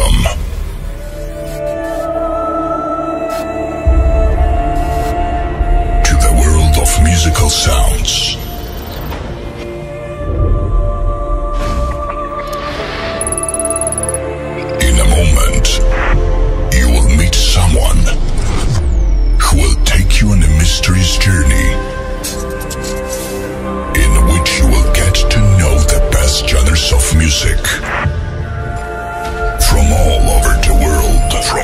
welcome to the world of musical sounds. In a moment, you will meet someone who will take you on a mysterious journey in which you will get to know the best genres of music from all over the world.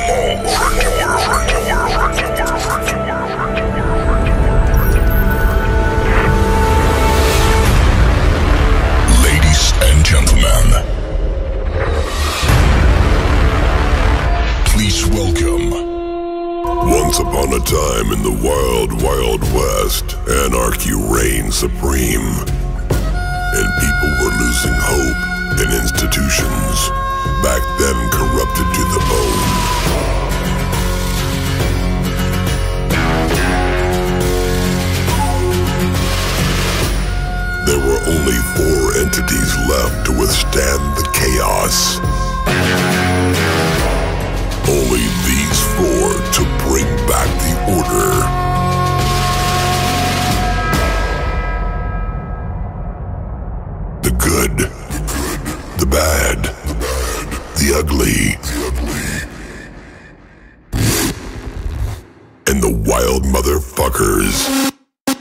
Ladies and gentlemen, please welcome. Once upon a time in the wild, wild west, anarchy reigned supreme, and people were losing hope in institutions, back then corrupted to the bone. There were only 4 entities left to withstand the chaos. Only these 4 to bring back the order. The good, the bad, the ugly, and the wild motherfuckers.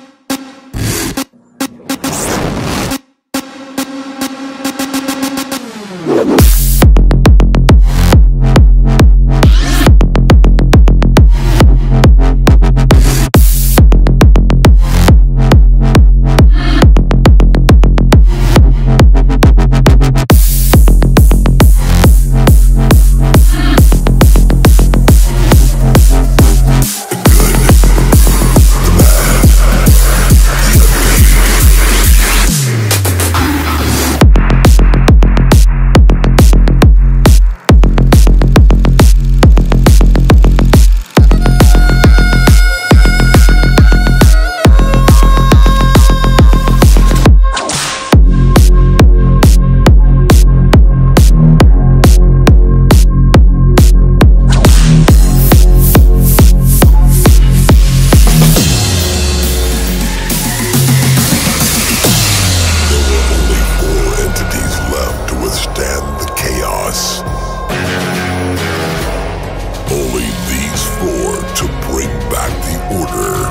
Only these 4 to bring back the order.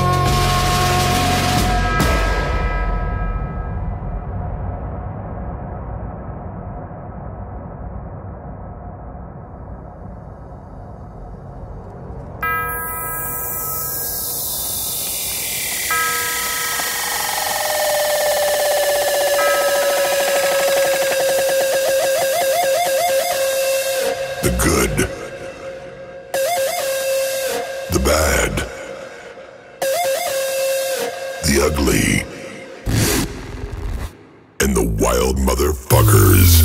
The good, the bad, the ugly, and the wild motherfuckers.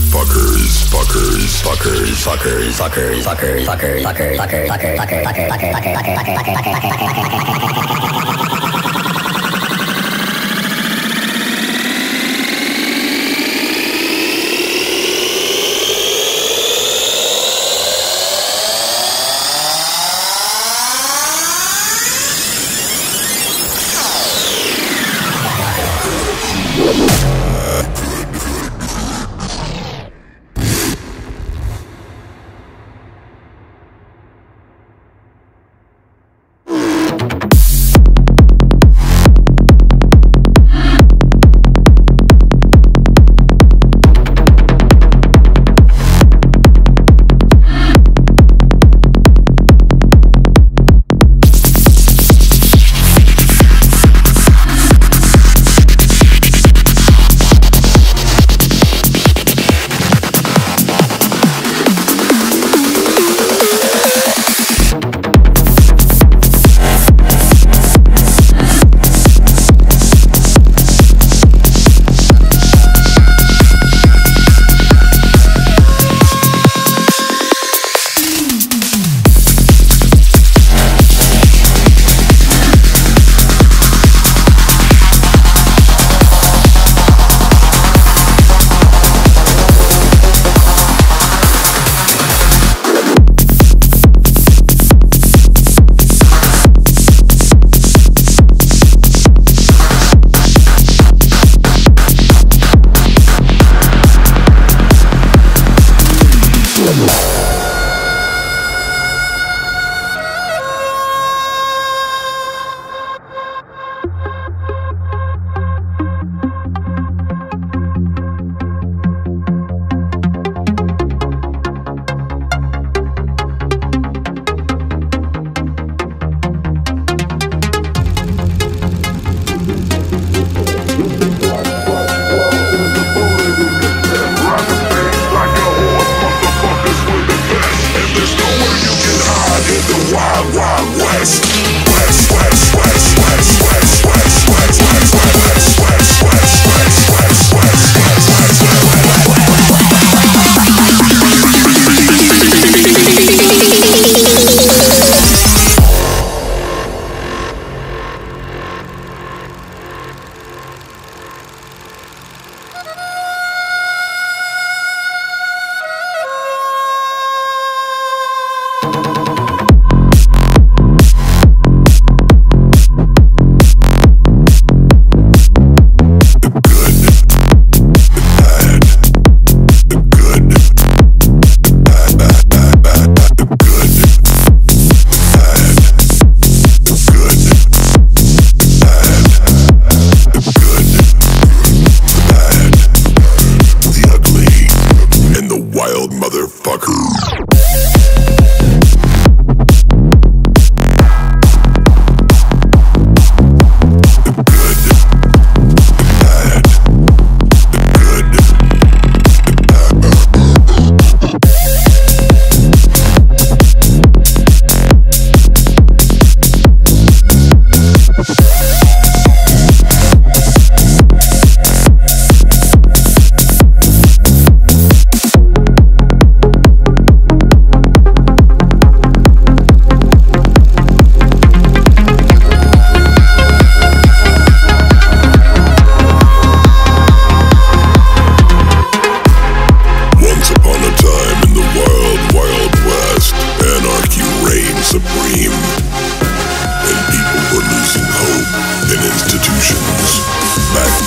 supreme, and people were losing hope in institutions. Back